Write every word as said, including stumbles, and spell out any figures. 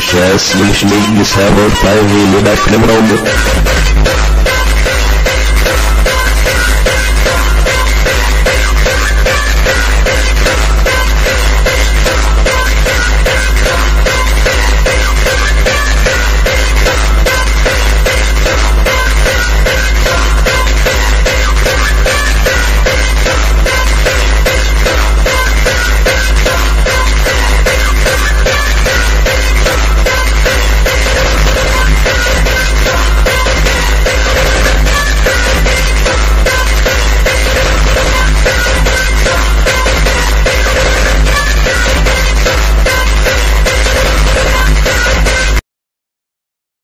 Just listening is about five minutes back in the moment.